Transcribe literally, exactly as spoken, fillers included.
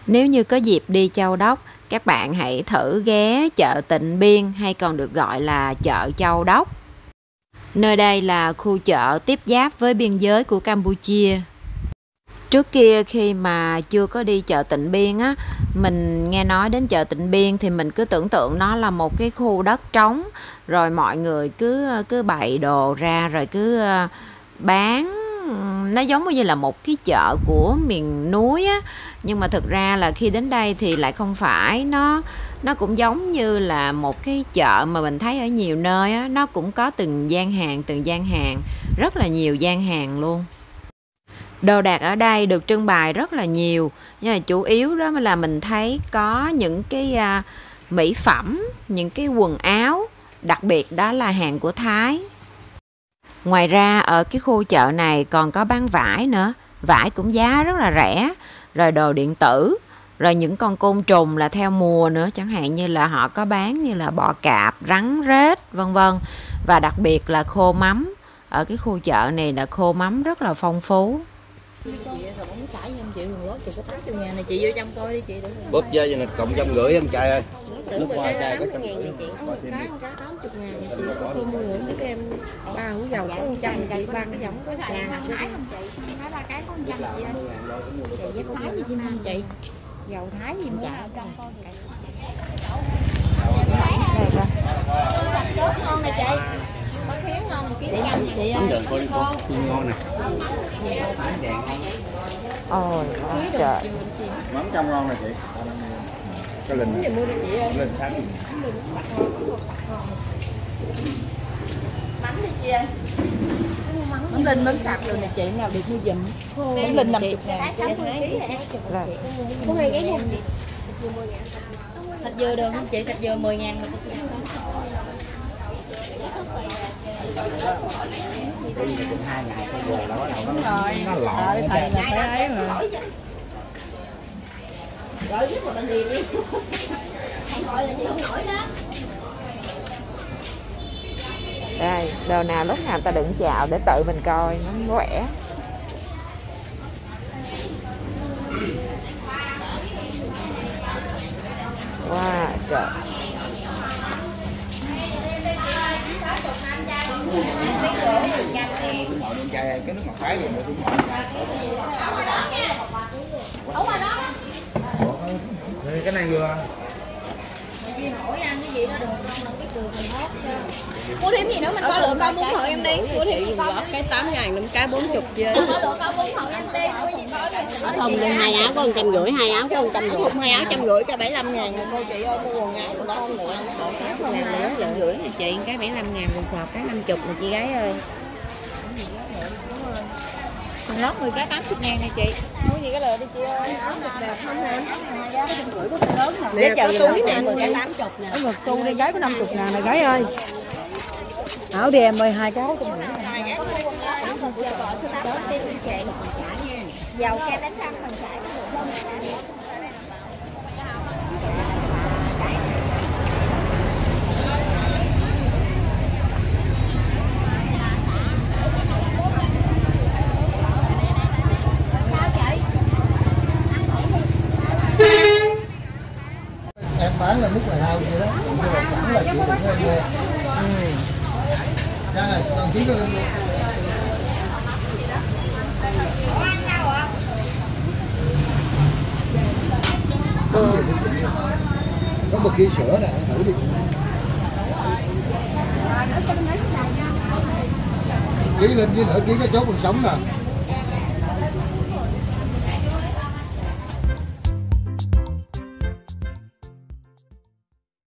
Nếu như có dịp đi Châu Đốc, các bạn hãy thử ghé chợ Tịnh Biên hay còn được gọi là chợ Châu Đốc. Nơi đây là khu chợ tiếp giáp với biên giới của Campuchia. Trước kia khi mà chưa có đi chợ Tịnh Biên á, mình nghe nói đến chợ Tịnh Biên thì mình cứ tưởng tượng nó là một cái khu đất trống, rồi mọi người cứ cứ bày đồ ra rồi cứ bán, nó giống như là một cái chợ của miền núi á. Nhưng mà thực ra là khi đến đây thì lại không phải, nó nó cũng giống như là một cái chợ mà mình thấy ở nhiều nơi á, nó cũng có từng gian hàng từng gian hàng, rất là nhiều gian hàng luôn. Đồ đạc ở đây được trưng bày rất là nhiều, nhưng mà chủ yếu đó là mình thấy có những cái uh, mỹ phẩm, những cái quần áo, đặc biệt đó là hàng của Thái. Ngoài ra ở cái khu chợ này còn có bán vải nữa, vải cũng giá rất là rẻ, rồi đồ điện tử, rồi những con côn trùng là theo mùa nữa, chẳng hạn như là họ có bán như là bọ cạp, rắn rết, vân vân. Và đặc biệt là khô mắm, ở cái khu chợ này là khô mắm rất là phong phú. Chị rồi bóng xả cho em chị Hường Lót, chị có tám mươi ngàn này, chị vô trong coi đi chị. Bóp dê cho này cộng trăm rưỡi em trai ơi. Nước hoa chai có trăm ngàn này chị. Có một cái con cá tám mươi ngàn này chị. Có mua ngưỡng với em ba hũ dầu có một trăm chị, ba cái giống có ngàn. Thái không chị? Thái ba cái có một trăm chị ơi. Chị dép Thái gì thêm không chị? Dầu Thái gì mua ở trong con vậy? Ngon này chị. Có khiếm ngon một ký trăm chị ơi. Đường coi đi con, ngon nè. Ôi trời. Mắm trong ngon nè chị. Cái linh linh xanh. Mắm đi chị ơi. Mắm linh mắm sạch rồi nè chị, nào được mua giùm. Mắm linh năm mươi ngàn. Có hai cái không? Thịt dừa được không chị? Thịt dừa mười ngàn mà. Hai ngày cái dừa đó đầu nó nó lọ thầy là phải ấy mà. Gọi giúp một bạn gì đi. Không gọi là gì không nổi đó. Đây, đồ nào lúc nào ta đừng chào để tự mình coi nó khỏe. Wow, trời. cái nước ngọt Thái rồi cái này vừa hỏi ăn cái gì đó được không, cái đường mình hết. Mua thêm gì nữa mình có lựa con bún hậu em đi. Mua thêm gì con cái tám ngàn, năm cái bốn chục dê. Có lựa con bún hậu em đi, mua gì có đi. Không, hai áo có một trăm rưỡi, hai áo có một trăm rưỡi. Hai áo trăm rưỡi cho bảy mươi lăm ngàn cô chị ơi, mua quần áo rồi đó không lựa. Sáu con ngàn nữa, trăm rưỡi này chị, cái bảy mươi lăm ngàn quần sọt, cái năm mươi là chị gái ơi. Mình lót mười cái tám mươi ngàn này chị. Mua gì cái lựa đi chị ơi. Để chờ túi nè, mười cái tám mươi nè. Ở ngực xu đi gái có năm mươi ngàn này gái ơi. Áo đi em ơi, hai cái cho mình. Dầu kem đánh răng mình xài. em bán là mức là nào vậy đó, chẳng là chị đừng có em mua. Trang ơi, đồng chí có lên mua. Có một ký sữa nè, thử đi. Ký lên với nửa ký cái chốt còn sống nè.